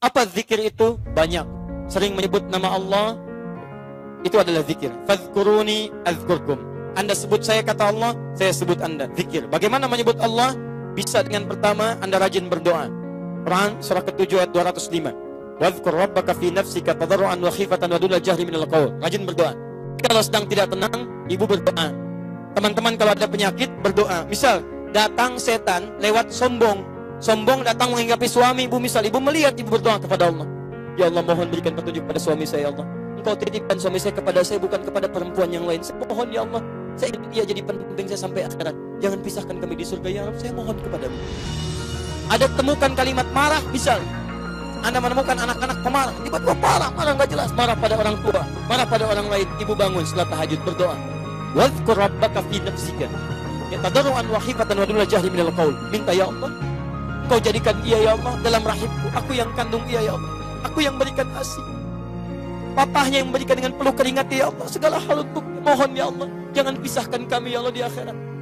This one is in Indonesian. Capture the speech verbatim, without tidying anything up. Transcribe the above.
Apa zikir itu? Banyak. Sering menyebut nama Allah, itu adalah zikir. Fadhkuruni azkurkum. Anda sebut saya, kata Allah, saya sebut Anda. Zikir. Bagaimana menyebut Allah? Bisa dengan pertama, Anda rajin berdoa. Quran surah ketujuh ayat dua ratus lima. Wadhkur rabbaka fi nafsika tadarruan wa khifatan wa dunal jahri minal qaul. Rajin berdoa. Kalau sedang tidak tenang, ibu berdoa. Teman-teman kalau ada penyakit, berdoa. Misal, datang setan lewat sombong. Sombong datang menghinggapi suami ibu, misal ibu melihat, ibu berdoa kepada Allah. Ya Allah, mohon berikan petunjuk pada suami saya, ya Allah. Engkau titipkan suami saya kepada saya, bukan kepada perempuan yang lain. Saya mohon, ya Allah, saya ingin dia jadi pendamping saya sampai akhirat. Jangan pisahkan kami di surga, ya Allah. Saya mohon kepadamu. Ada temukan kalimat marah, misal Anda menemukan anak-anak pemarah, tiba-tiba marah, marah nggak jelas, marah pada orang tua, marah pada orang lain. Ibu bangun setelah tahajud berdoa. Wadhkur rabbaka fi nafsika yatadarruan wa khifatan wa dunal jahri minal qaul. Minta, ya Allah, Kau jadikan ia, ya Allah, dalam rahimku. Aku yang kandung ia, ya Allah. Aku yang berikan asi. Papahnya yang memberikan dengan peluh keringat, ya Allah. Segala hal untuk mohon, ya Allah, jangan pisahkan kami, ya Allah, di akhirat.